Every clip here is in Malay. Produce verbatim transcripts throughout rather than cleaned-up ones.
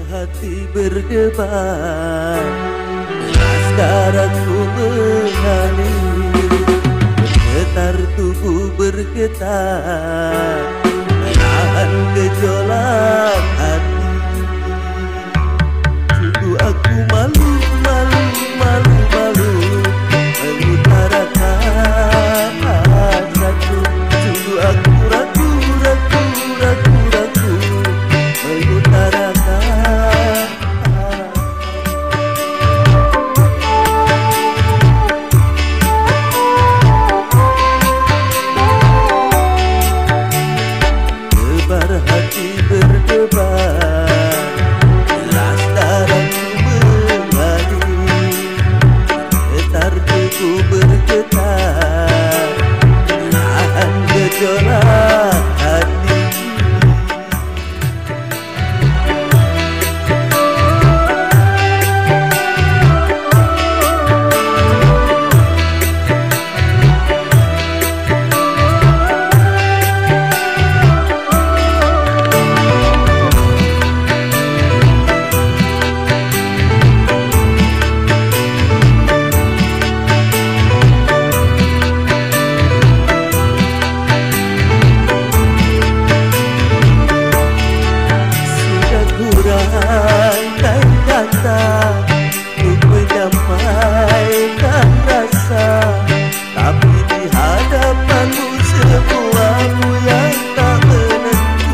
hati berdebar, sekarang ku mengalir, getar tubuh bergetar, menahan gejolak hati. Sungguh aku malu, malu, malu, malu mengutarakan hasaku. Sungguh aku ragu, ragu, ragu, ragu mengutarakan. Debar hati berdebar, jelas darahku mengalir, getar tubuh bergetar, menahan gejolak hati. Kurangkan kata untuk menyampaikan rasa, tapi di hadapanmu semuamu yang tak menentu.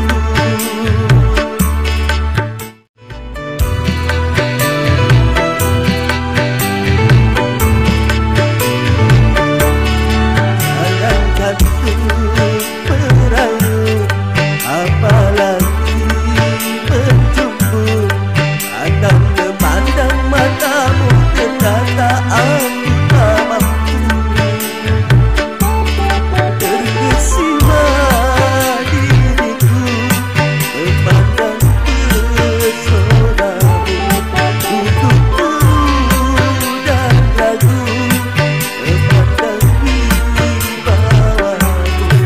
Jangankan untuk merayu, apalagi menjumpa, akan memandang matamu ternyata aku tak mampu. Terkesima diriku memandang pesonamu, untukku dan ragu memandang wibawamu.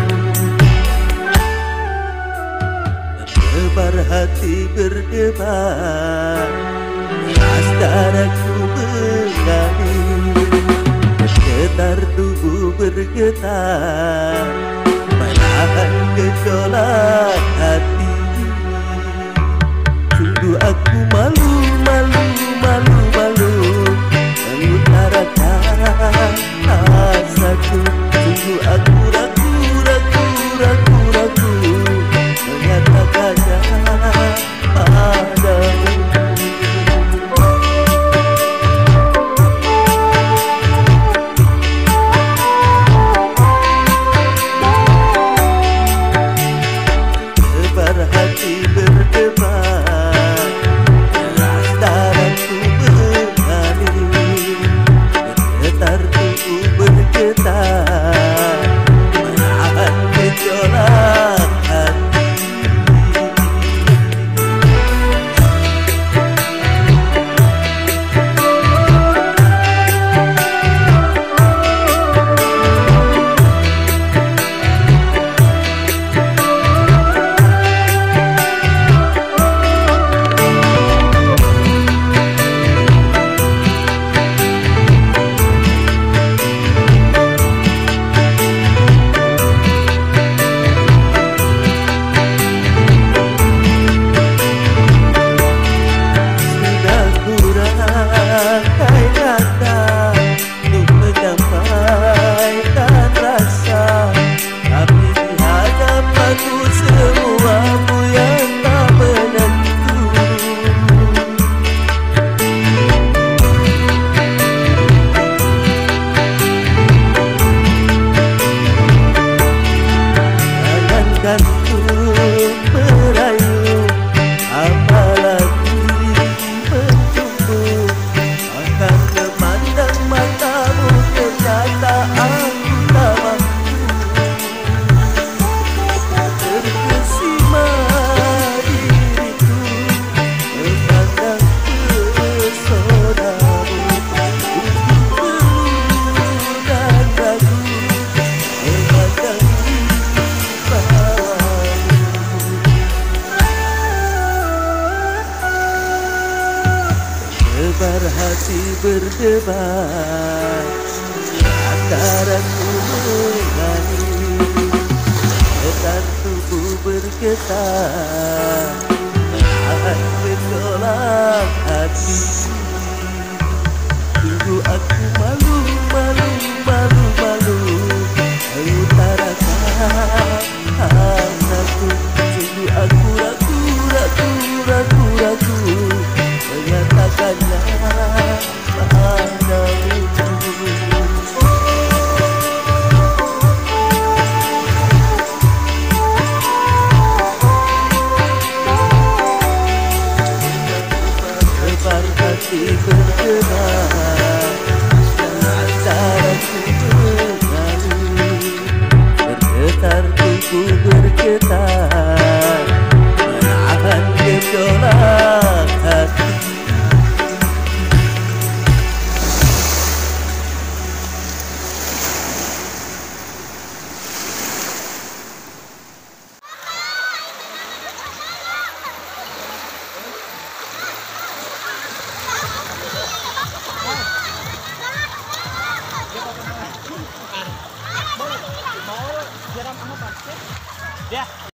Debar hati berdebar, jelas darahku mengalir, getar tubuh bergetar, menahan gejolak hati. Sungguh aku malu, malu, malu, malu mengutarakan hasaku. Sungguh aku ragu, ragu, ragu, ragu menyatakannya padamu. berdebar antara gunung langit, getar tubuh bergetar, menahan gejolak hati.